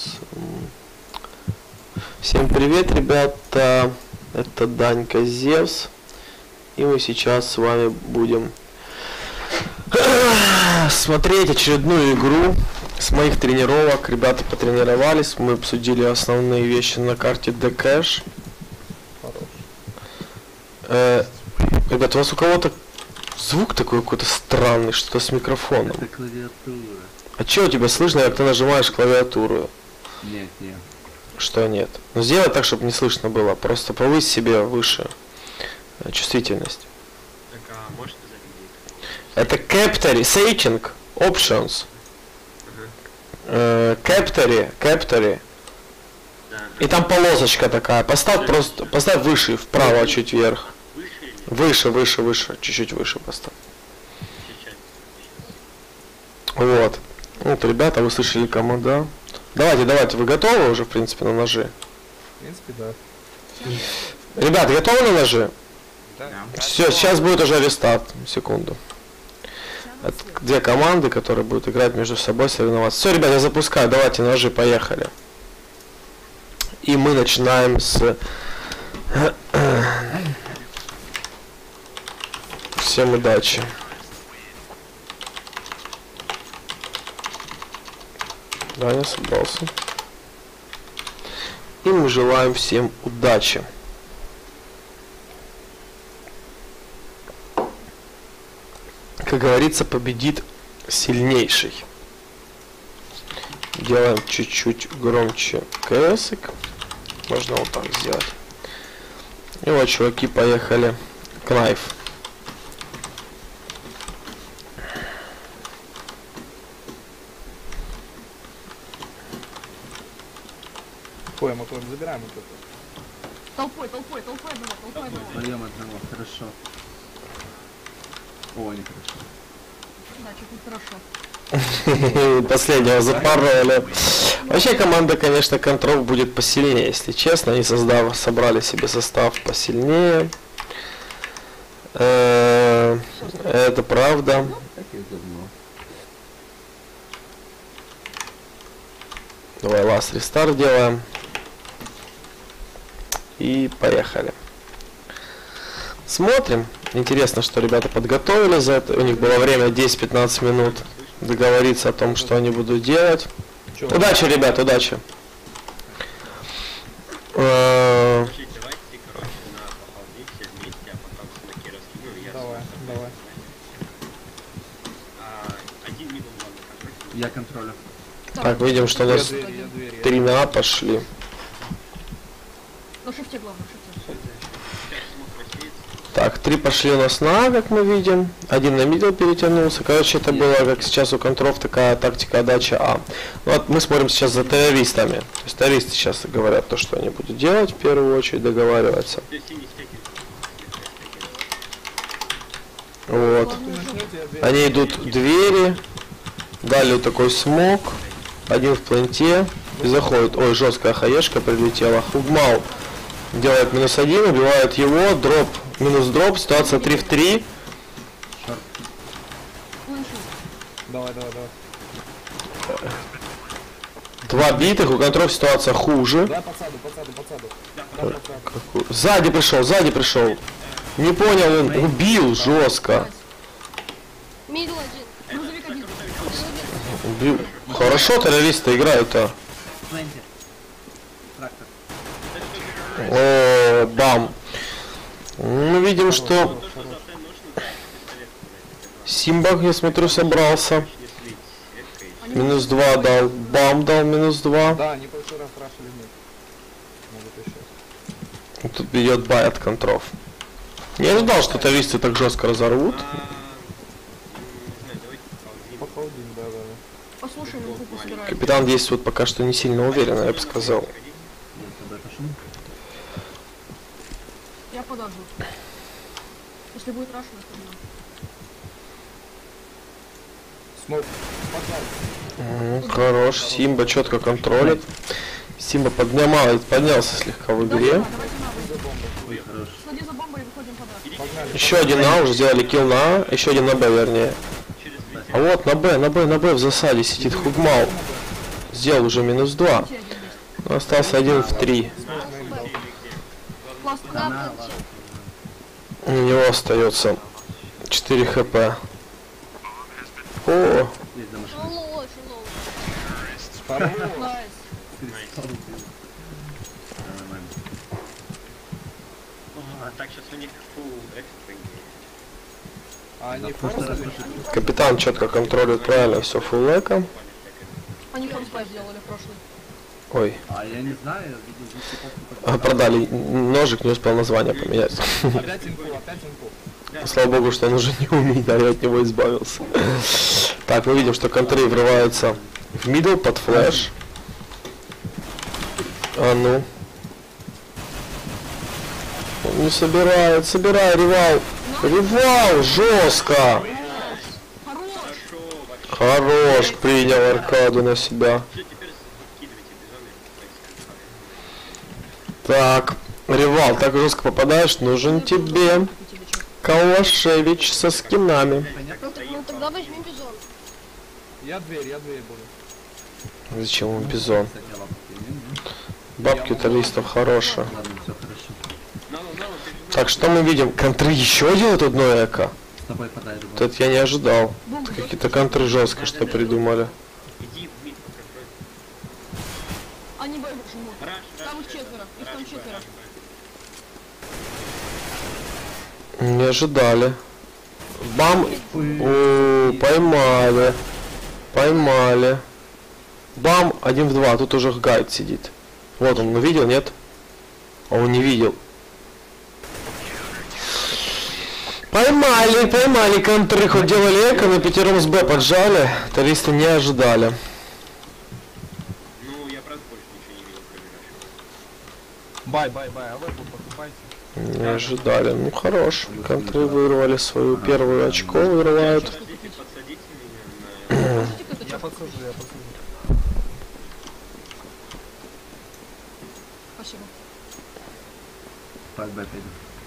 Всем привет, ребята, это Данька Зевс, и мы сейчас с вами будем смотреть очередную игру с моих тренировок. Ребята потренировались, мы обсудили основные вещи на карте Decash. Ребята, у вас у кого-то звук такой какой-то странный, что-то с микрофоном. Это клавиатура. А чё у тебя слышно, как ты нажимаешь клавиатуру? Нет. Что нет? Ну сделай так, чтобы не слышно было. Просто повысь себе выше чувствительность. Так, а можешь сказать где? Это Captory, Setting, Options. Captory. Да. И там полосочка такая. Поставь просто, поставь выше, вправо, чуть вверх. Выше или Выше. Чуть-чуть выше поставь. сейчас? Вот. Вот, ребята, вы слышали команду, да? Давайте, вы готовы уже, в принципе, на ножи? В принципе, да. Ребята, готовы на ножи? Да. Все, сейчас будет уже рестарт. Секунду. Это две команды, которые будут играть между собой, соревноваться. Все, ребята, я запускаю. Давайте ножи, поехали. И мы начинаем с... Всем удачи. Да, я собрался. И мы желаем всем удачи. Как говорится, победит сильнейший. Делаем чуть-чуть громче КСик. Можно вот так сделать. И вот, чуваки, поехали. Кнайф. Ой, мотор забираем вот это. Толпой одного. Вдвоем одного, хорошо. О, нехорошо. Да, чуть-чуть хорошо. Последнего запороли. Вообще команда, конечно, Контрол будет посильнее, если честно. Они собрали себе состав посильнее. Это правда. Такие говно. Давай last рестарт делаем. И поехали. Смотрим. Интересно, что ребята подготовили за это. У них было время 10-15 минут договориться о том, что они будут делать. Чё? Удачи, ребят, удачи. Давайте, короче, на пополнить все вместе, а потом смоки раскину, и я Давай. один минус ладно, контроль. Я контролю. Так, видим, что у нас Я дверь. 3 на пошли. На шифте главное, шифте. Сейчас смог рассеяться. Так, 3 пошли у нас на А, как мы видим. Один на мидл перетянулся. Короче, это было, как сейчас у контров, такая тактика отдача А. Ну, вот мы смотрим сейчас за террористами. То есть террористы сейчас говорят то, что они будут делать, в первую очередь договариваться. Ты синий стекер. Вот. Они идут к двери. Дали вот такой смог. Один в планте. И заходит. Ой, жесткая хаешка прилетела. Хугмау делает -1, убивает его. Дроп, минус дроп. Ситуация 3 в 3. Давай. 2 битых. У контров ситуация хуже. Да, подсаду. Сзади пришел. Не понял, он убил жестко. Мидл один. Грузовик один. Убил. Хорошо террористы играют-то. Плентер. Трактор. О, бам. Мы видим, что Симбак, я смотрю, собрался. -2 дал. Бам дал -2. Да, они в прошлый раз рашили нет. Могут еще. Тут бьет бай от контров. Я не ждал, что террористы так жестко разорвут. Походим, да. Послушай, мы группу собираем. Капитан действует пока что не сильно уверенно, я бы сказал. Я с тобой пошел. Я подожду. Если будет раш, то Смог. Хорош, Симба четко контролит. Симба поднялся слегка в игре. давайте на Ой, хорош. Следи за бомбой и выходим подальше. Погнали. Еще один на, уже сделали килл на А, еще один на Б, вернее. А вот на Б в засаде сидит Хугмау. Сделал уже -2. Один есть. Но остался один в 3. Класс, Да, да, ладно. У него остается 4 хп. О, Есть за машиной. лоу, очень лоу. Хорош. Найс. Да, нормально. О, так сейчас у них full экспринг. А они Да, в прошлый раз просто... тоже. капитан четко контролирует правильно все фуллэка. Они форспай сделали прошлый. Ой, А я не знаю, я видел здесь типов, продали ножик, не успел название поменять. Опять инфу, опять инфу. Слава богу, что он уже не умеет, а я от него избавился. Так, мы видим, что контры врываются в мидл под флэш. А ну. Он не собирает, собирай, ревал. Ревал, жестко. Хорош. Хорошо, вообще. Хорош, принял аркаду на себя. Все, теперь скидывайте бизоны. Так, ревал, так жестко попадаешь, нужен тебе Калашевич со скинами. Ну тогда возьми бизон. Я дверь буду. Зачем ему бизон? кстати, лапки не, Бабки у туристов хорошие. Ладно, все хорошо. Ну, ты же Так, что мы видим? Контры еще делают одно эко? С тобой подай Вот это я не ожидал. Какие-то контры жестко что придумали. иди в мид покрой. Они бой жмут. Раш, Там их четверо. Их там четверо. Не ожидали. Бам! О, поймали. Поймали. Бам! 1 в 2. Тут уже гайд сидит. Вот он, видел, нет? А он не видел. Поймали, поймали контры. Хоть делали эко, но пятером с Б поджали. Туристы не ожидали. Ну, я правда больше ничего не видел, кроме Бай, а вы покупайте. Не ожидали. Ну хорош. Контры вырвали свою первую очко, вырывают. Подсадите меня на... Подожди, кто-то Я чё? подсажу, я подсажу. Спасибо. Под Б пойду.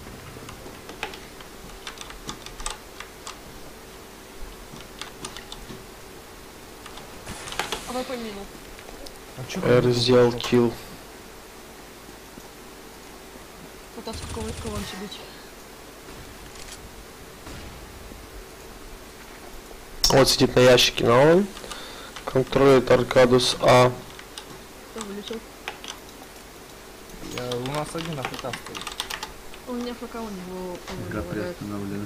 А вы помимо. А чё Р сделал килл. Пытаться кого сидеть. Вот сидит на ящике на он. Контролирует Аркадус А. Кто вылетел? У нас один АФК стоит. У меня ФК, у него Игра валяет. приостановлена.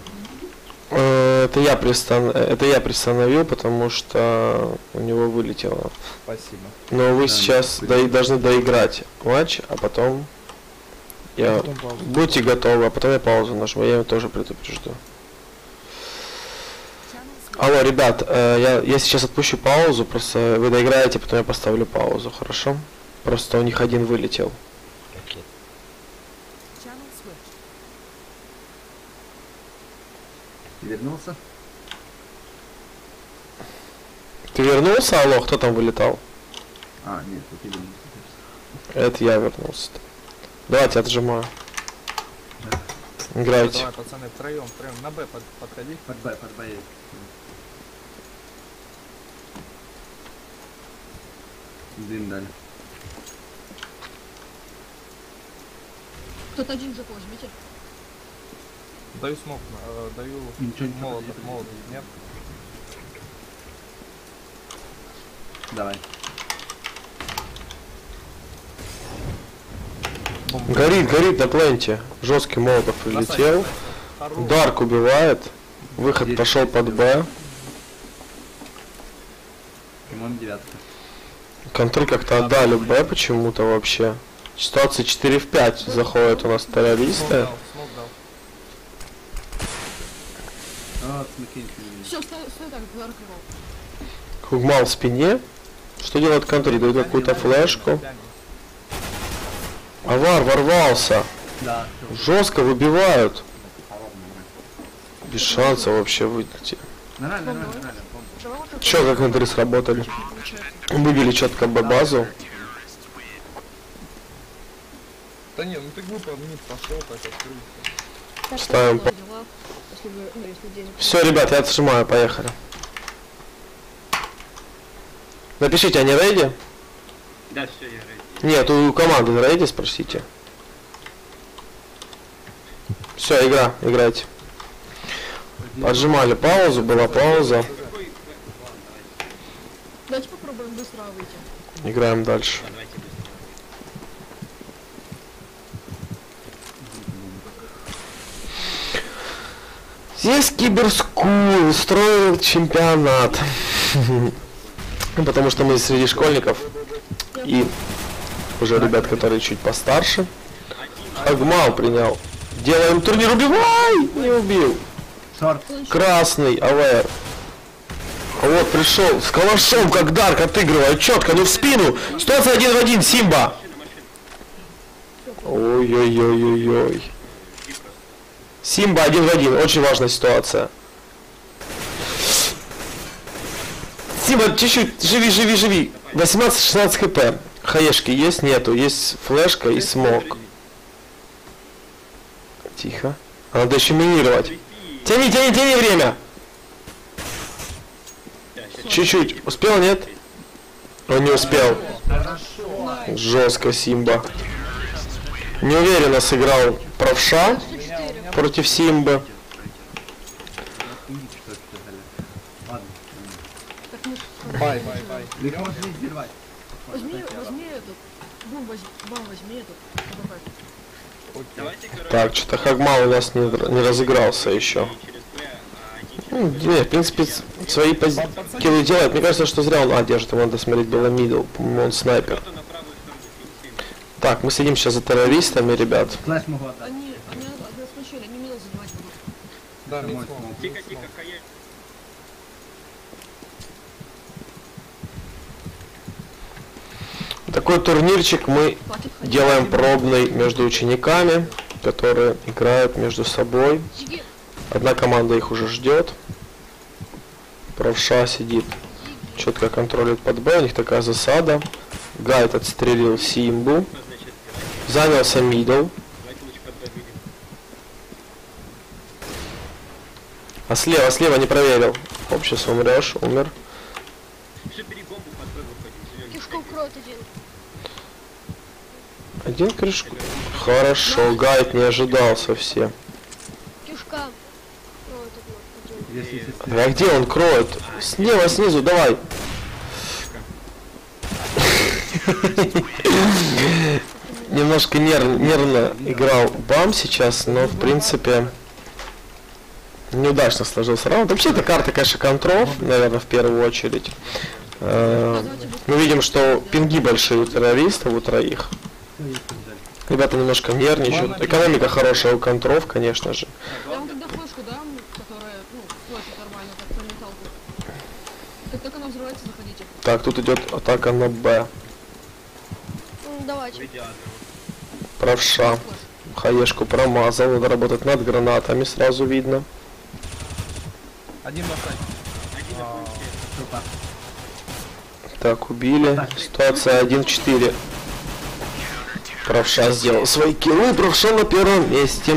Это я приостановил, потому что у него вылетело. Спасибо. Но вы Да, сейчас спасибо. должны доиграть матч, а потом я Потом паузу. будьте готовы, а потом я паузу нажму, я его тоже предупрежду. Алло, ребят, я сейчас отпущу паузу, просто вы доиграете, потом я поставлю паузу, хорошо? Просто у них один вылетел. Ты вернулся? Ты вернулся, алло, кто там вылетал? А, нет, ты вернулся. Это я вернулся. Давайте отжимаю. Играйте. Давай, пацаны, втроем. На Б подходи. Под Б есть. Дым дали. Кто-то один жопу возьмите. Даю смог, даю Ничего не молотов, подожди. молотов. Нет? Давай. Горит на пленте. Жесткий молотов прилетел. Хорош. Дарк убивает. Выход Здесь пошел под Б. По-моему, 9. Контроль как-то отдали Б почему-то вообще. Ситуация 4 в 5 заходят у нас Смог террористы. дал. А, смотри, Все, стой так, Дарк его. Хугмал в спине. Что делает контроль? Дают какую-то флешку. Авар ворвался. да, Жестко выбивают. Без шанса вообще выйти. нормально. Давай вот так. Че, как контры сработали? Выбили четко Б-базу. Да не, ну ты глупо вниз пошел, так открылся. Так, Ставим как дела? Если вы, ну, если денег. Все, ребят, я отжимаю, поехали. Напишите, они рейди? Да, все, я ради. Нет, у команды рейди спросите. Все, игра, играйте. Поджимали паузу, была пауза. Какой... Ладно, давайте. Давайте попробуем быстро выйти. Играем дальше. Да, давайте быстро. Здесь Киберскул устроил чемпионат. Ну, потому что мы среди школьников и уже ребят, которые чуть постарше. Агмал принял. Делаем турнир, убивай! Не убил. Шорт. Красный, АВР. А вот пришел с калашом, как Дарк отыгрывает четко, ну в спину. Ситуация 1 в 1, Симба. Ой-ой-ой-ой-ой. Симба 1 в 1, очень важная ситуация. Симба, чуть-чуть, живи. 18-16 хп. Хаешки есть? Нету. Есть флешка и смог. Тихо. Надо еще минировать. Тяни время. Чуть-чуть. Успел, нет? Он не успел. Жестко, Симба. Неуверенно сыграл правша против Симбы. Ладно. Так мы ж... Бай. Их можно не взрывать. Возьми этот. Бум возьми этот. Давай. Давайте, короче, Так, что-то Хагмал у нас не разыгрался еще. через Б, Ну, не, в принципе, свои киллы делает. Мне кажется, что зря он держит. Ему надо смотреть, было мидл. По-моему, он снайпер. кто на правую сторону финиширует. Так, мы следим сейчас за террористами, ребят. Флэш могу отдать. Они рассмочили, они мидл занимать будут. Да, Мой мид смог. Тихо, хае. Такой турнирчик мы Хватит ходить. делаем пробный между учениками, которые играют между собой. Зиги, Одна команда их уже ждет. Правша сидит, четко контролирует под Б, у них такая засада. Гайд отстрелил Симбу, Значит, занялся мидл. давайте лучше подбавили. А слева не проверил. Оп, сейчас умрешь, умер. Все, бери бомбу, под Б выходим. кишку укроет один. Один крышку. Хорошо, Гайд не ожидал совсем. Кишка. Если А где он кроет? Слева, снизу, давай. Немножко нервно играл Бам сейчас, но в принципе неудачно сложился раунд. Вообще эта карта, конечно, контров, наверное, в первую очередь. Мы видим, что пинги большие у террористов, у троих. Ребята немножко нервничают. Экономика хорошая у контров, конечно же. Я вам тогда флешку дам, которая, флешит нормально, как про металку. Как только она взрывается, заходите. Так, тут идет атака на Б. Давайте. Правша. Хаешку промазал, надо работать над гранатами, сразу видно. Один на сайт. Так, убили. Ситуация 1 в 4. Правша сделал свои киллы, Правша на первом месте.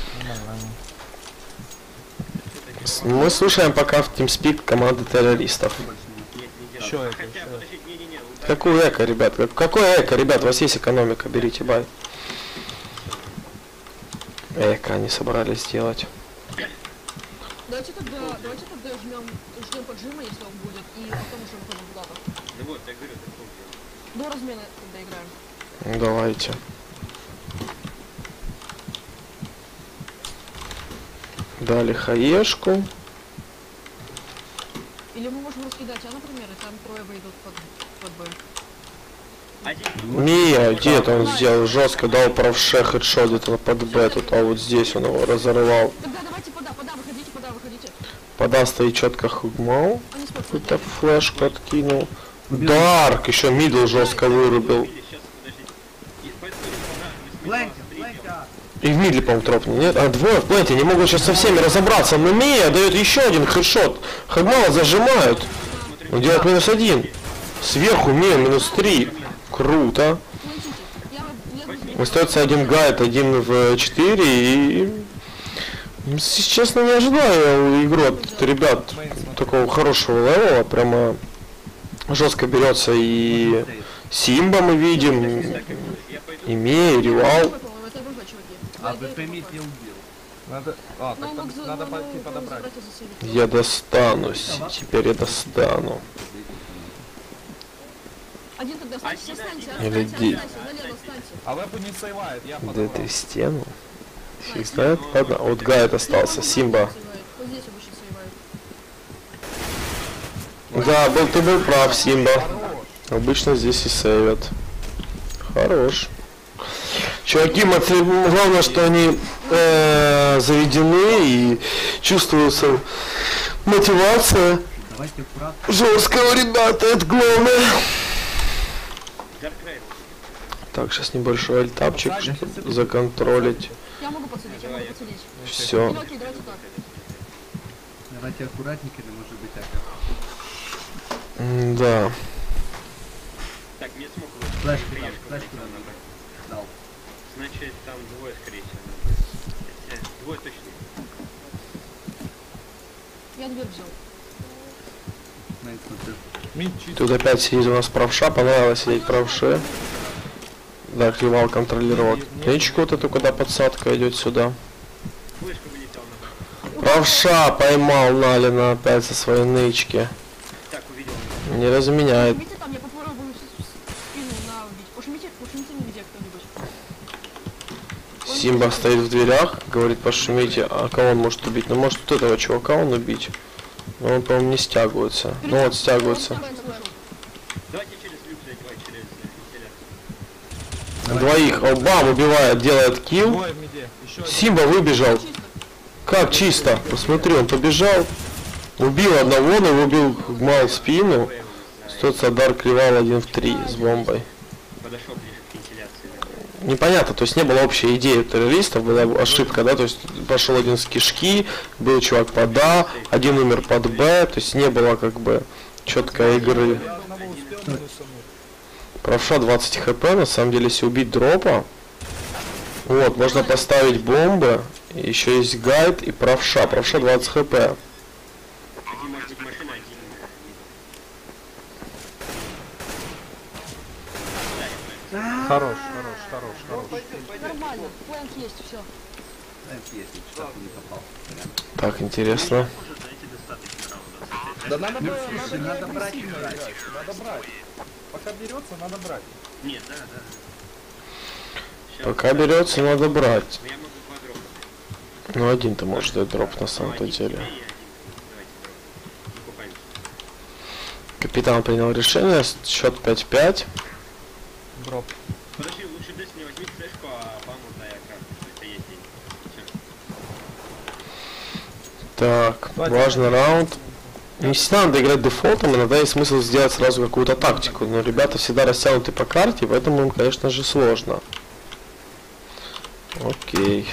Мы слушаем пока в TeamSpeak команды террористов. Еще это, Хотя, еще. подождите, не-не-не. Какую эко, ребят? Какое эко, ребят? У вас есть экономика, берите, бай. Эко они собрались сделать. Давайте тогда жмем поджима, если он будет, и потом уже выходим куда-то. Ну вот, я говорю, такого делать. До размена тогда играем. Давайте. Дали хаешку. Или мы можем раскидать, например, и там трое выйдут под Б. Один. Мия, где это он сделал? Жестко дал правше хедшот где-то под Б тут, а вот здесь он его разорвал. Тогда давайте пода, выходите. Подаст и четко Хагмал. Они смотрят. Какую-то флешку откинул. Дарк еще мидл жестко вырубил. Сейчас, подождите. И поэтому не Бленки, понравилось. И в мидле, по-моему, тропнул, нет? А двое в планете не могут сейчас со всеми разобраться. Но Мия дает еще один хедшот. Хагмала зажимают. Он делает -1. Сверху Мия -3. Круто. Остается один гайд, 1 в 4 и... Если честно, не ожидаю игру от ребят такого хорошего левела. Прямо жестко берется и Симба мы видим. Я пойду. Имею, Ревал. Это РБГ, чуваки. А БП-мид я убил. Надо... А, Ну, так мог там надо пойти подобрать. забрать и засейвить. Я достанусь. Теперь я достану. Один тогда встаньте, встаньте, Или встаньте, ди- встаньте, налево встаньте. А вебу не сейвает, я Да подобрал. ты стену. Фиг знает. Ладно, вот Гайд остался. Симба. Вот здесь обычно сейвают. Да, ты был прав, Симба. Хорош. Обычно здесь и сейвят. Хорош. Чуваки, главное, что они заведены и чувствуется мотивация Давайте аккуратно. жесткого, ребята, это главное. Даркрейв. Так, сейчас небольшой альтапчик, чтобы законтролить. Я могу подсадить, я могу подсадить. Все. Ну, окей, давайте так. Давайте аккуратненько, или может быть так. Да. Так, мне смог Флешку выйти. дал, флешку дал. Значит, там двое, скорее всего. Хотя, двое точно. Я дверь взял. Смотри, смотрю. Мид чисто. Тут опять сидит у нас правша, понравилось сидеть правше. Да, Кривал контролировал нычку, вот эту, куда подсадка идет сюда. Флешка вылетела на. Правша поймал Налина опять со своей нычки. Так, увидел. Не разменяет. Ушмите там, я попробую спину набить. Ушмите мне где кто-нибудь. Симба стоит в дверях, говорит, пошумите, а кого он может убить? Ну, может, вот этого чувака он убить. Но он, по-моему, не стягивается. Ну, вот стягивается. Давайте через люк задевать, через вентиляцию. Двоих. О, бам, убивает, делает килл. Двое в миде. Еще один. Симба выбежал. Как чисто? Посмотри, он побежал. Убил одного, но его убил, гмал в спину. Стоит удар Кривал 1 в 3 с бомбой. Подошел ближе к вентиляции. Непонятно, то есть не было общей идеи у террористов, была ошибка, да, то есть пошел один с кишки, был чувак под А, один умер под Б, то есть не было как бы четкой игры. Я одного успел минусануть. Правша 20 хп, на самом деле, если убить дропа, вот, можно поставить бомбы, еще есть гайд и правша, правша 20 хп. Один может быть машина, один. Хорош. Нормально, флэнк есть, все. Если что-то не попал. Так, интересно. Может, знаете, достаточно раундов. Да надо, Ну, надо, слушай, не надо брать, агрессивно брать. играть. Надо брать. Пока берется, надо брать. Нет, да. Щас. Пока берется, надо брать. Но я могу два дропа. Ну, один ты можешь дать дроп на самом-то Один тебе деле. и один. Давайте дроп. Закупаемся. Капитан принял решение, счет 5-5. Дроп. Подожди, лучше десь не возьми флешку, а баму дай карту, что это есть деньги. Всё. Так, важный раунд. Не всегда надо играть дефолтом, иногда есть смысл сделать сразу какую-то тактику, но ребята всегда растянуты по карте, поэтому им, конечно же, сложно. Окей.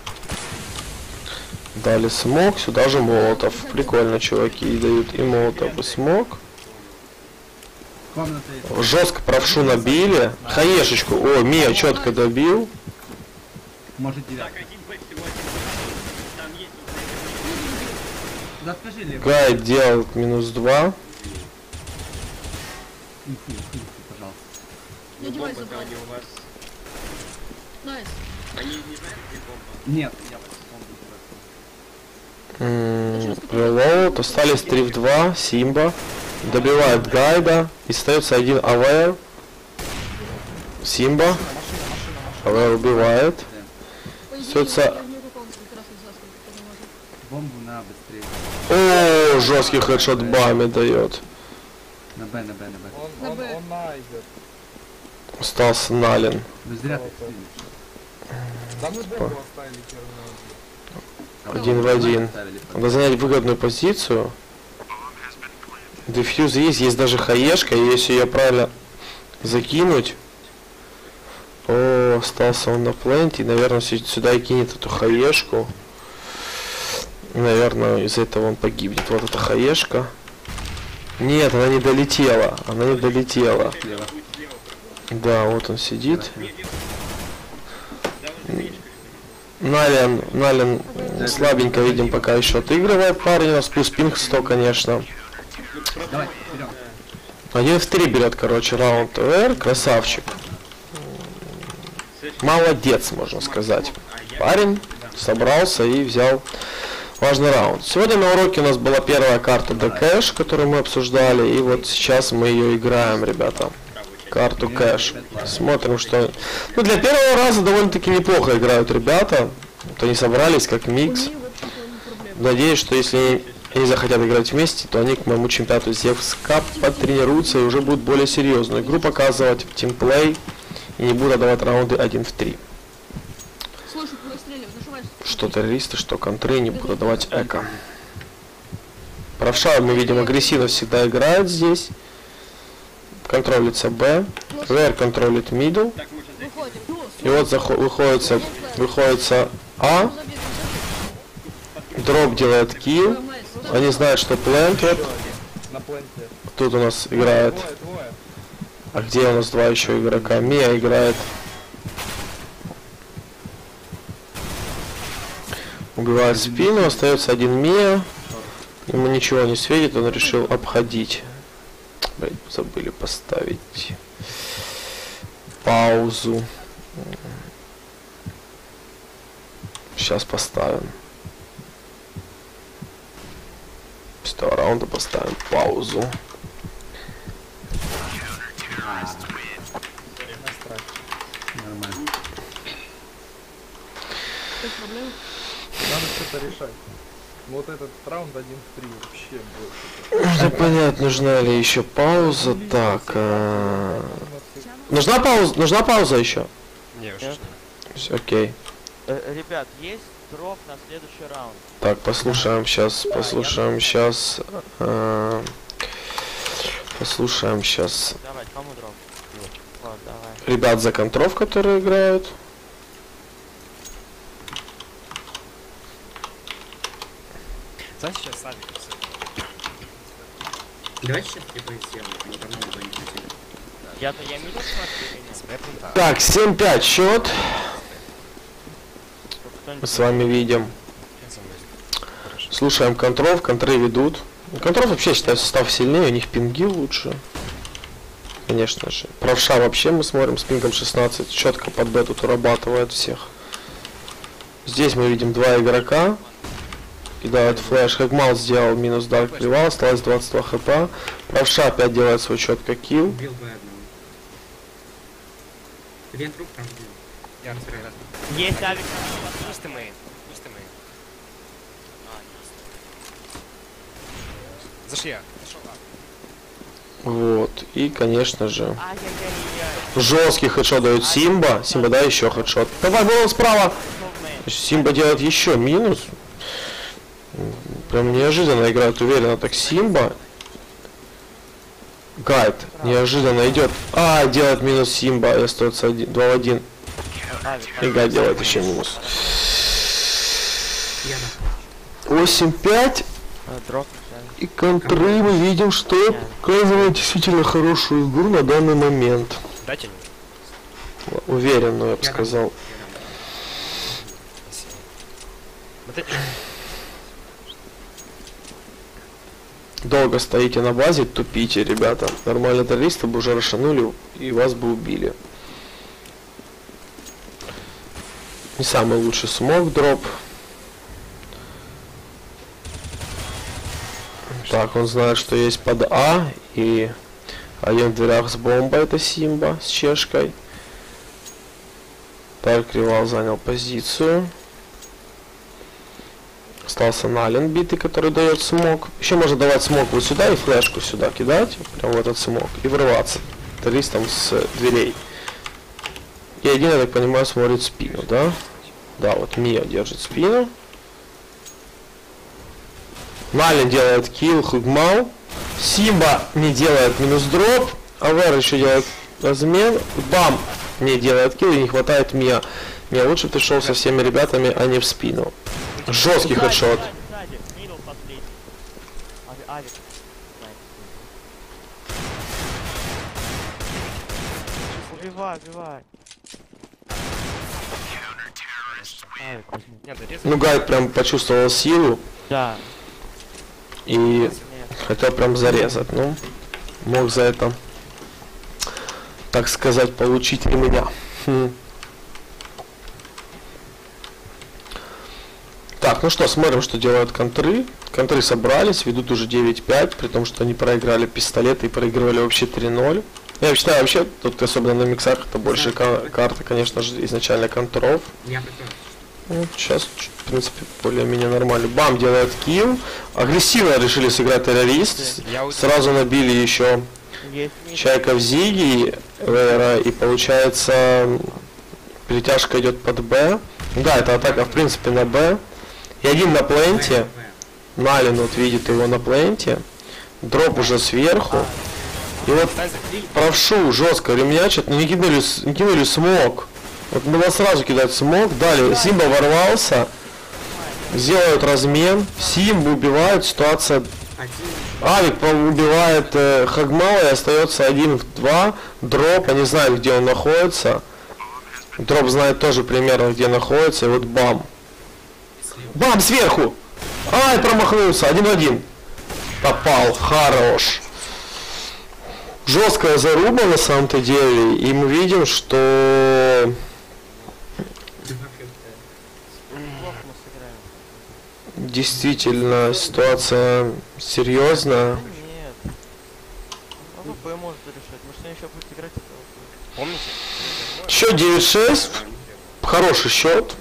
Дали смог, сюда же молотов. Прикольно, чуваки дают и молотов, и смог. Комната есть. Жестко правшу набили. Хаешечку. О, Мия четко добил. Может Так, девятка. один бэк, всего один бэк. Там есть вот Да скажи, Лев. Гайд делает -2. Инфу, пожалуйста. Я эти девайс бомбы, забрал. они у вас... Найс. Они не знают, где бомба? Нет, я бомбу Reload. Остались 3 в 2. Симба. Добивает гайда. И остается один Aware. Симба. Aware убивает. По идее, Остается- я в нее попал несколько раз из-за сколько кто не может. Бомбу на быстрее. О, жесткий хедшот бами дает. На Б, на Б, на Б. На Б. Он на идет. Остался Налин. Вы зря так сильно. Да мы бомбу оставили первую. 1 в 1. Надо занять выгодную позицию. Дефьюз есть даже хаешка, и если ее правильно закинуть. О, остался он на пленте, и, наверное, сюда и кинет эту хаешку. Наверное, из-за этого он погибнет. Вот эта хаешка. Нет, она не долетела. Она не долетела. Слева. Будет слева. Да, вот он сидит. Нет, нет. Да, вот видишь, Налин слабенько, видим, пока еще отыгрывает парень. У нас плюс пинг 100, конечно. Давай, берем. 1 в 3 берет, короче, раунд ТВР. Красавчик. Молодец, можно сказать. Парень собрался и взял важный раунд. Сегодня на уроке у нас была первая карта Cash, которую мы обсуждали. И вот сейчас мы ее играем, ребята. Карту Cash. Смотрим, что... Ну, для первого раза довольно-таки неплохо играют ребята. Вот они собрались как микс. Мне, в общем-то, не проблема. Надеюсь, что если они захотят играть вместе, то они к моему чемпионату Зевска потренируются и уже будут более серьезную игру показывать в тимплей и не будут давать раунды 1 в 3. Слушай, простреливай, нажимай. Что террористы, что контры не будут давать эко. Правша, мы видим, агрессивно всегда играет здесь. Контролится Б. ВР контролит мидл. Так можно зайти. Выходим. И вот выходится А. Дроп делает килл. Они знают, что плент. Вот. На пленте. Тут у нас играет. Двое. А где у нас два еще игрока? Мия играет. Убивает спину, остается один Мия. Ему ничего не светит, он решил обходить. Блин, забыли поставить паузу. Сейчас поставим. С этого раунда поставим паузу. Нормально. Без проблем. Надо что-то решать. Вот этот раунд 1 в 3 вообще больше. Нужно понять, нужна ли еще пауза. Так. Нужна пауза? Нужна пауза еще? Не, уже Всё, окей. Ребят, есть дроп на следующий раунд. Так, послушаем сейчас. Послушаем сейчас. Послушаем сейчас. Давай, кому дроп? Вот, давай. Ребят за контров, которые играют. Знаешь, сейчас сами все. Давайте сейчас типа сделаем, мы давно его не хотели. Я мидл смотрю или нет? Смертный, да. Так, 7-5 счет. Чтобы кто-нибудь- Мы с вами видим. Я за мной. Хорошо. Слушаем контров, контры ведут. Контров вообще считаю состав сильнее, у них пинги лучше. Конечно же. Правша вообще мы смотрим с пингом 16. Четко под Б тут урабатывает всех. Здесь мы видим два игрока. Кидает флеш. Хэгмал сделал минус Дарк Привал. Осталось 22 хп. Правша опять делает свой четко килл. Убил бы одного. Вен труп там убил. Я разбираю. Есть авик. Пусть ты мейн. Пусть ты мейн. Зашли я. Зашел, а. Вот. И, конечно же, Ай-яй-яй-яй. жесткий хедшот дает Симба. Симба, да, еще хедшот. Давай, было справа. Ушел в мейн. Симба делает еще минус. Прям неожиданно играет уверенно так Симба. Гайд неожиданно идет. А, делает минус Симба. И остается 2 в 1. Авик. И Гайд делает еще минус. Я на 8-5. Дроп. И контры мы видим, что показывает действительно хорошую игру на данный момент. Дайте мне. Уверенную, я бы сказал. Спасибо. Вот эти. Долго стоите на базе, тупите, ребята. Нормально террористы бы уже расшанули и вас бы убили. Не самый лучший смог дроп. Так, он знает, что есть под А. И один в дверях с бомбой, это Симба с чешкой. Так, Кривал занял позицию. Остался Нален битый, который дает смог. Еще можно давать смог вот сюда и флешку сюда кидать. Прям в этот смог. И врываться террористам с дверей. И один, я так понимаю, смотрит спину, да? Да, вот Мия держит спину. Нален делает килл, Хугмал. Симба не делает минус дроп. АВР еще делает размен. Бам не делает килл и не хватает Мия. Мия лучше бы ты шел со всеми ребятами, а не в спину. Жесткий хедшот. Сзади, мидл последний. Авик. Убивай. Авик возьми. Нет, да резать. Ну, Гайд прям почувствовал силу Да. и Нет. хотел прям зарезать. Ну, мог за это, так сказать, получить ремня. Так, ну что, смотрим, что делают контры. Контры собрались, ведут уже 9-5, при том, что они проиграли пистолеты и проигрывали вообще 3-0. Я считаю, вообще, тут особенно на миксах, это больше карта, конечно же, изначально контров. Я прекрасно. Вот сейчас, в принципе, более-менее нормально. Бам делает килл. Агрессивно решили сыграть террорист. Сразу набили еще Есть мид. Чайка в Зиги, Вейра, и получается перетяжка идет под Б. Да, это атака, в принципе, на Б. И один на пленте. Налин вот видит его на пленте. Дроп уже сверху. И вот правшу жестко ремнячат, но не кинули смог. Вот было сразу кидать смог. Далее Симба ворвался. Сделают размен. Симбу убивают. Ситуация... Авик убивает Хагмала и остается 1 в 2. Дроп, я не знаю, где он находится. Дроп знает тоже примерно, где находится. И вот бам. Бам, сверху! Ай, промахнулся. 1 в 1. Попал. Хорош. Жесткая заруба на самом-то деле. И мы видим, что... Плохо мы сыграем. Действительно, ситуация серьезная. Нет. АВП может решать. Может, они еще будут играть в АВП. Помните? Счет 9-6. Хороший счет.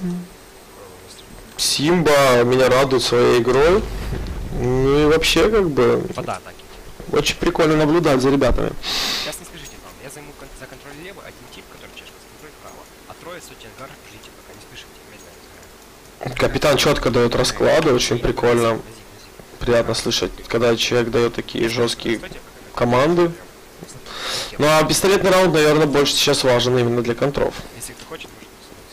Симба меня радует своей игрой. Ну и вообще, как бы, Вода атаки. очень прикольно наблюдать за ребятами. Сейчас не спешите там. Я займу за контроль лево, один тип, который чешка, с контроль вправо. А трое сутенгар, ждите, пока не спешите. Медленно. Капитан четко дает расклады, очень прикольно. Приятно слышать, когда человек дает такие жесткие команды. Ну а пистолетный раунд, наверное, больше сейчас важен именно для контров. Если кто хочет, может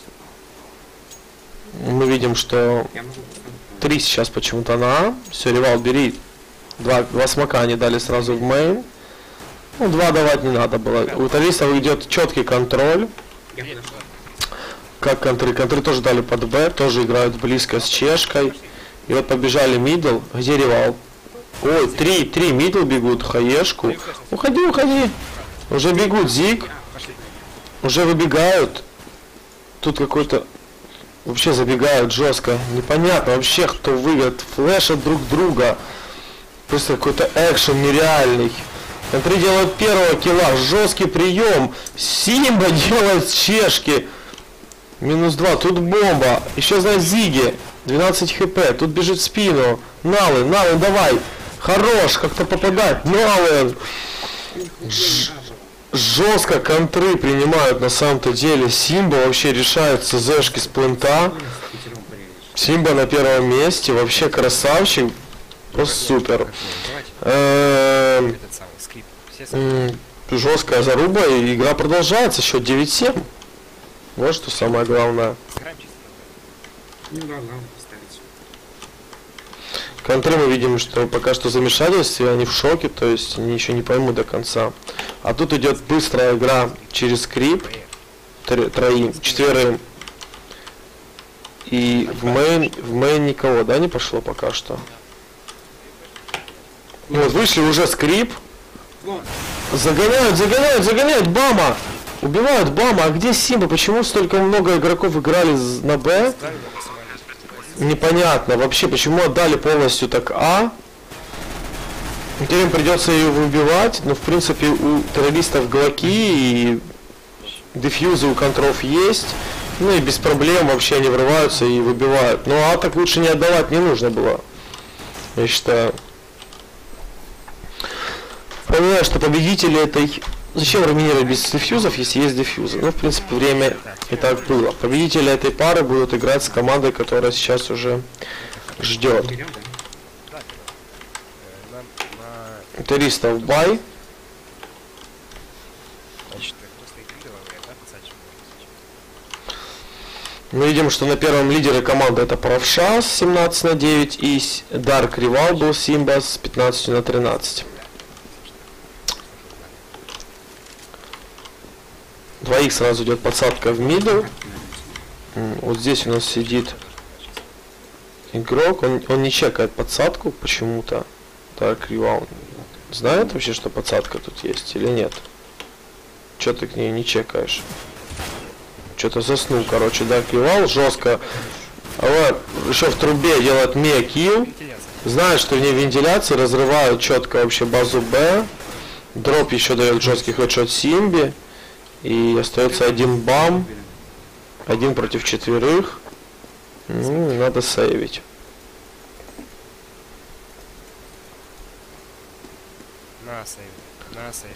Мы видим, что 3 сейчас почему-то на А. Все, Ревал, бери. Два смока они дали сразу в мейн. Ну, 2 давать не надо было. У террористов идет четкий контроль. Как контры? Контры тоже дали под Б, тоже играют близко с чешкой. И вот побежали мидл. Где Ревал? Ой, 3 мидл бегут, хаешку. Уходи. Уже бегут Зиг. Уже выбегают. Тут какой-то... Вообще забегают жестко. Непонятно вообще, кто выиграет. Флешат друг друга. Просто какой-то экшен нереальный. Контры делают первого килла. Жесткий прием. Симба делает с чешки. -2. Тут бомба. Еще за Зиги. 12 хп. Тут бежит в спину. Налын, давай. Хорош, как-то попадать. Налын. Жестко контры принимают на самом-то деле. Симба вообще решает ЦЗшки с плента. Симба на первом месте. Вообще красавчик. Просто супер. этот самый скрипт. Все Жесткая заруба, и игра продолжается. Счет 9-7. Вот что самое главное. сыграем чисто. Ну да, главное поставить. Контры мы видим, что пока что замешательстве, они в шоке, то есть они еще не поймут до конца. А тут идет быстрая игра через скрип. Четверым. И в мейн никого, да, не пошло пока что. Вот, вышли уже скрип. Загоняют Бама. Убивают Бама. А где Симба? Почему столько много игроков играли на Б? Непонятно вообще, почему отдали полностью так А. Теперь им придется ее выбивать. Но в принципе у террористов глоки и дефьюзы у контров есть. Ну и без проблем вообще они врываются и выбивают. Ну а так лучше не отдавать не нужно было. Я считаю. Понимаю, что победители этой... Зачем раминировать без дефьюзов, если есть дефьюзы? Ну, в принципе, время и так было. Победители этой пары будут играть с командой, которая сейчас уже ждет. Террористов бай. Значит, кто стоит лидером, да, пацанчик? Мы видим, что на первом лидере команды это Правша с 17-9 и Dark Rival был Симба с 15-13. Двоих сразу идет подсадка в мидл. Вот здесь у нас сидит игрок, он не чекает подсадку почему-то. Dark Rival знает вообще, что подсадка тут есть или нет? Чё ты к ней не чекаешь? Что-то заснул, короче, да, кивал жестко. А вот еще в трубе делает мея-килл. Вентиляция. Знает, что в ней вентиляции, разрывают четко вообще базу Б. Дроп еще дает жесткий хедшот Симби. И остается один бам. 1 против 4. Ну, надо сейвить. На сейве. На сейве.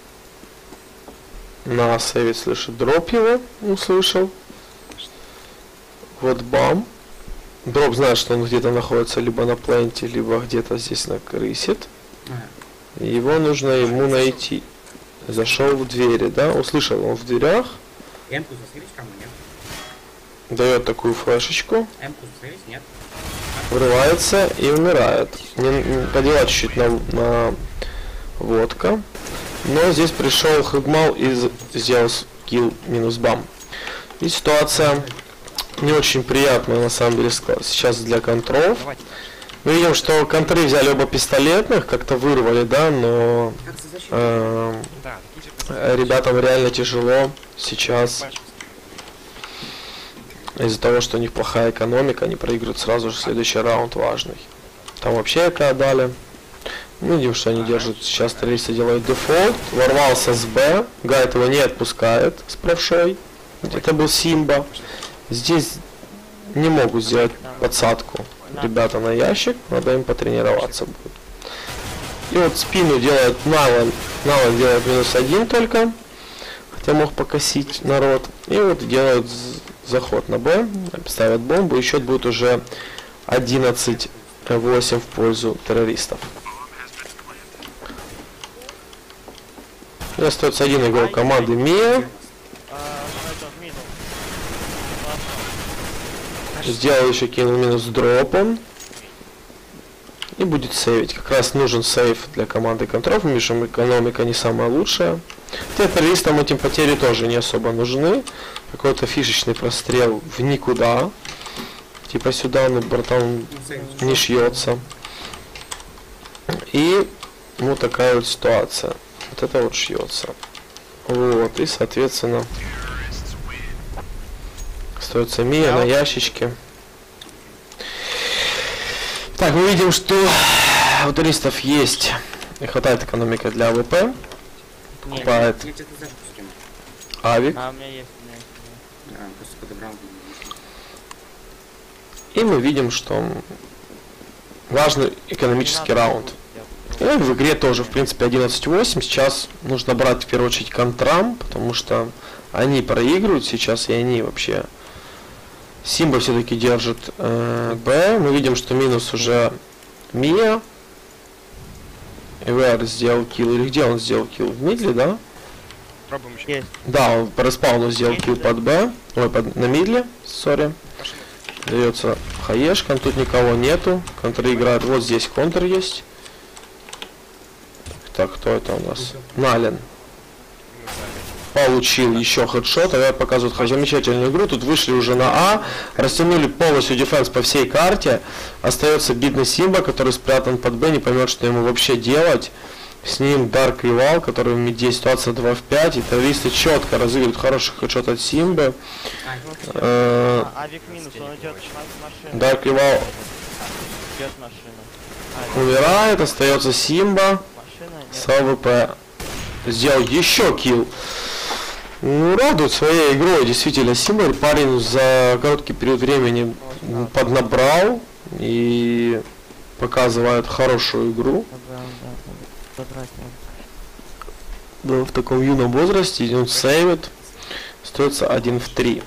На сейвить, слышит, дроп его услышал. Вот бам. Дроп знает, что он где-то находится либо на пленте, либо где-то здесь накрысит. Его нужно ему найти. Зашел в двери, да? Услышал он в дверях. М-ку засейвить кому, нет? Дает такую флешечку. М-ку засейвить, нет? Врывается и умирает. Подела чуть-чуть на водка. Но здесь пришел Хэгмал и сделал килл минус бам. И ситуация не очень приятная на самом деле сейчас для контров. Давайте. Мы видим, что контры взяли оба пистолетных, как-то вырвали, да, но Как за защиту? Да, такие же ребятам реально тяжело сейчас. Из-за того, что у них плохая экономика, они проигрывают сразу же следующий раунд важный. Там вообще ЭК дали. Мы видим, что они держат. Сейчас террористы делают дефолт. Ворвался с Б. Гайд его не отпускает с правшой. Где-то был Симба. Здесь не могут сделать подсадку ребята на ящик. Надо им потренироваться будет. И вот спину делает Налан. Налан делает -1 только. Хотя мог покосить народ. И вот делают заход на Б. Ставят бомбу. И счет будет уже 11-8 в пользу террористов. И остается один игрок команды Мия. Сделал еще кинул минус дропом. И будет сейвить. Как раз нужен сейв для команды контров. Мишам экономика не самая лучшая. Террористам этим потери тоже не особо нужны. Какой-то фишечный прострел в никуда. Типа сюда, ну, братан, не шьется. И вот такая вот ситуация. Вот это вот шьется. Вот, и соответственно остается Мия на ящичке. Так, мы видим, что у туристов есть и хватает экономика для АВП. Покупает Я тебе зашку скину. авик. А, у меня есть, Да, просто подобрал. И мы видим, что важный экономический раунд. И в игре тоже, в принципе, 11-8. Сейчас нужно брать в первую очередь контрам, потому что они проигрывают сейчас, и они вообще... Симба все-таки держит Б. Мы видим, что минус уже Мия. ИВР сделал килл. Или где он сделал килл? В мидле, да? Пробуем еще. Есть. Да, он по респауну сделал килл под Б. Ой, на мидле, сори. Дается хаешка, тут никого нету. Контры играют, вот здесь контр есть. Так, кто это у нас? Нален. Получил еще хедшот, а показывают замечательную игру. Тут вышли уже на А, растянули полностью дефенс по всей карте. Остается бедный Симба, который спрятан под Б, не поймет, что ему вообще делать. С ним Dark Rival, который в миде ситуация 2 в 5. И террористы четко разыгрывают хороший хедшот от Симбы. Авик минус, он идет машина. Dark Rival Идет машина. умирает, остается Симба Машина, нет. с АВП. Сделал еще килл. Ну, радует своей игрой, действительно, Симба. Парень за короткий период времени поднабрал и показывает хорошую игру. Да, в таком юном возрасте, он сейвит. Остается 1 в 3.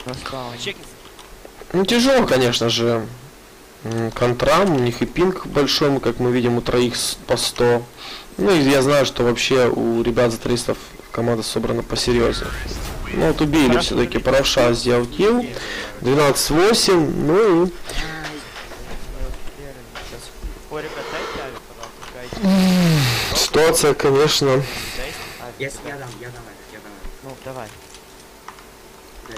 Ну, тяжело, конечно же, контрам. У них и пинг большой, как мы видим, у троих по 100. Ну, и я знаю, что вообще у ребят за 300 команда собрана посерьезнее. Ну, вот убили все-таки. Правша сделал килл. 12-8. Ну и... Ситуация, конечно... Я дам. Ну, давай. Дайте.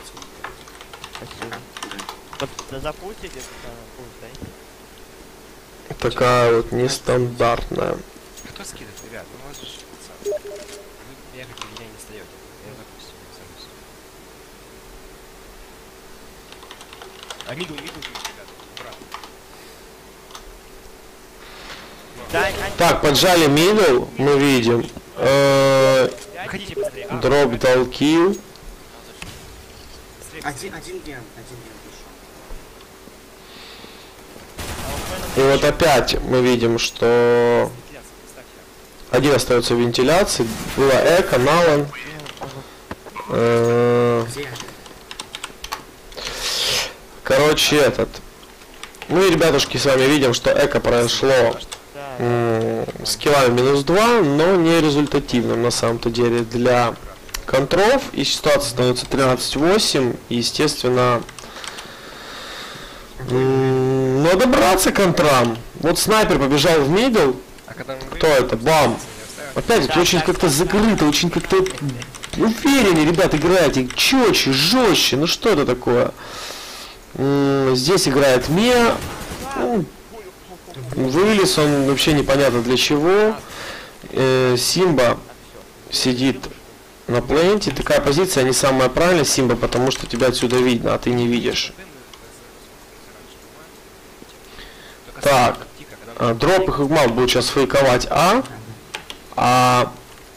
Спасибо. Вот запустите, пусть, дай. Такая вот нестандартная кто скидывает, ребят? Ну, у вас же вы бегаете, меня не встаете. Я допустим, сам. А миду, ребят, обратно. Так, поджали мидл, мы видим. Выходите быстрее. Дроп дал килл. Один ген пришел. И вот опять мы видим, что один остается в вентиляции. Было эко, налан. Где? Короче, этот. Ну и, ребятушки, с вами видим, что эко прошло с киллами -2, но не результативным на самом-то деле для контров. И ситуация становится 13-8. И, естественно, надо браться контрам. Вот снайпер побежал в мидл. Кто это? Бам. Опять же, очень как-то закрыто, очень как-то увереннее, ребят, играете. Четче, жестче. Ну что это такое? Здесь играет Мия. Вылез он вообще непонятно для чего. Симба сидит на пленте. Такая позиция не самая правильная, Симба, потому что тебя отсюда видно, а ты не видишь. Так. Дроп и Хигмал будут сейчас фейковать А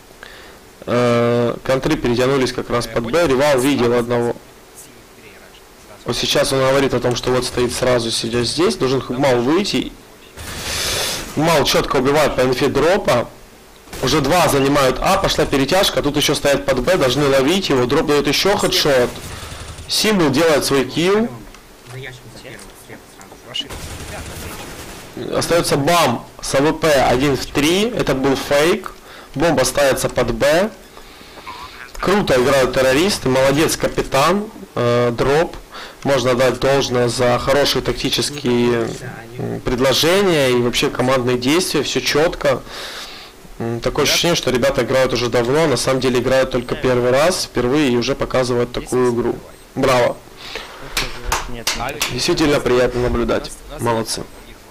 контры перетянулись как раз под Б. Ривал видел одного. Вот сейчас он говорит о том, что вот стоит сразу, сидя здесь. Должен Хигмал выйти. Мал четко убивает по инфе дропа. Уже 2 занимают А, пошла перетяжка. Тут еще стоят под Б, должны ловить его. Дроп дает еще хедшот. Симбл делает свой килл. За ящиком за первым, слева сразу. Остается бам с АВП 1 в 3. Это был фейк. Бомба ставится под Б. Круто играют террористы. Молодец капитан. Дроп. Можно дать должное за хорошие тактические предложения и вообще командные действия. Все четко. Такое ощущение, что ребята играют уже давно. На самом деле играют только первый раз. Впервые и уже показывают такую игру. Браво. Действительно приятно наблюдать. Молодцы.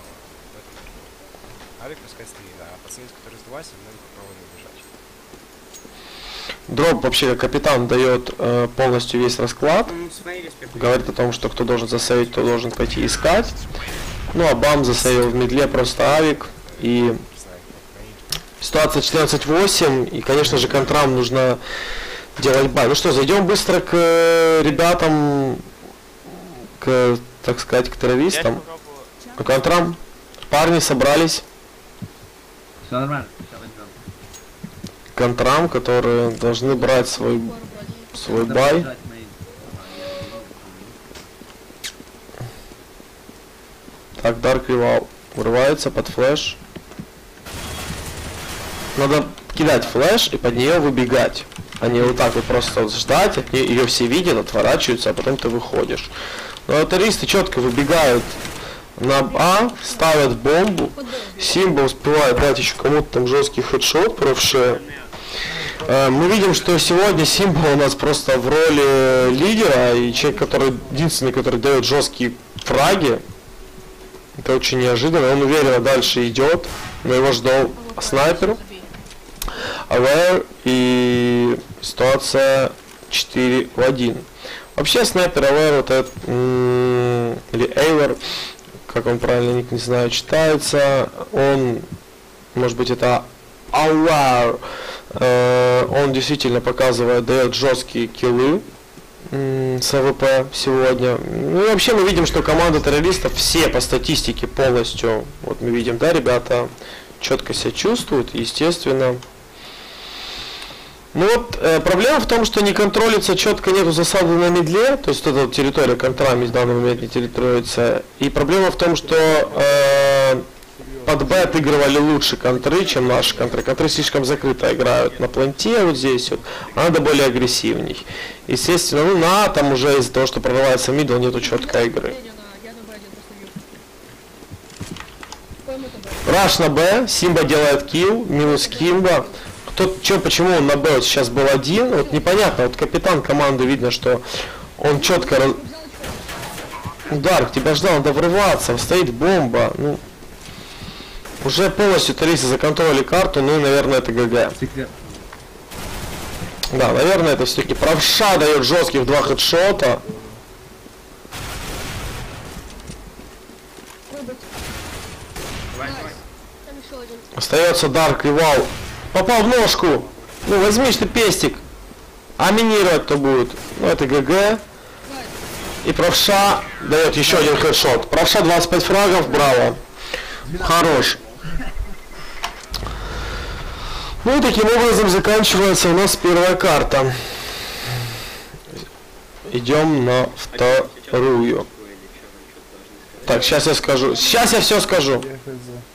Дроп вообще как капитан дает полностью весь расклад. Говорит о том, что кто должен засейвить, кто должен пойти искать. Ну а Бам засейвил в медле просто авик. И ситуация 14-8. И конечно же контрам нужно делать бай. Ну что, зайдем быстро к ребятам, к, так сказать, к террористам. К контрам. Парни собрались. Все нормально. Контрам, которые должны брать свой бай. Так, Dark Rival врывается под флеш. Надо кидать флеш и под нее выбегать. А не вот так вот просто ждать, ее все видят, отворачиваются, а потом ты выходишь. Но террористы четко выбегают на А, ставят бомбу. Симба успевает дать еще кому-то там жесткий хедшот правше. Мы видим, что сегодня Симба у нас просто в роли лидера и человек, который единственный, который дает жесткие фраги. Это очень неожиданно. Он уверенно дальше идет. Но его ждал снайпер. Aware и ситуация 4 в 1. Вообще снайпер Aware вот этот или Aware, как он правильно ник не знаю читается, он, может быть это Aware. Он действительно показывает, дает жесткие киллы с АВП сегодня. Ну и вообще мы видим, что команда террористов все по статистике полностью, вот мы видим, да, ребята четко себя чувствуют, естественно. Ну вот, проблема в том, что не контролится четко, нету засады на медле, то есть эта территория контрами в данный момент не территорируется. И проблема в том, что под Б отыгрывали лучше контры, чем наши контры. Контры слишком закрыто играют на планте, вот здесь вот, а надо более агрессивней. Естественно, ну на А там уже из-за того, что прорывается мидл, нету четкой игры. Раш на Б, Симба делает килл, минус Кимба. Почему он на Б вот сейчас был один, вот непонятно, вот капитан команды видно, что он четко... Дарк, тебя ждал, надо врываться, стоит бомба, ну... Уже полностью Тарисы законтролили карту, ну и, наверное, это ГГ. Секрет. Да, наверное, это все-таки правша дает жестких 2 хедшота. Выбыть. Давай, давай. Там еще один. Остается Дарк и Вау. Попал в ножку. Ну, возьми ты пестик. А минировать-то будет. Ну, это ГГ. И правша дает еще один хедшот. Правша 25 фрагов, браво. Хорош. Ну и таким образом заканчивается у нас первая карта. Идем на вторую. Так, сейчас я скажу. Сейчас я все скажу. Я хз.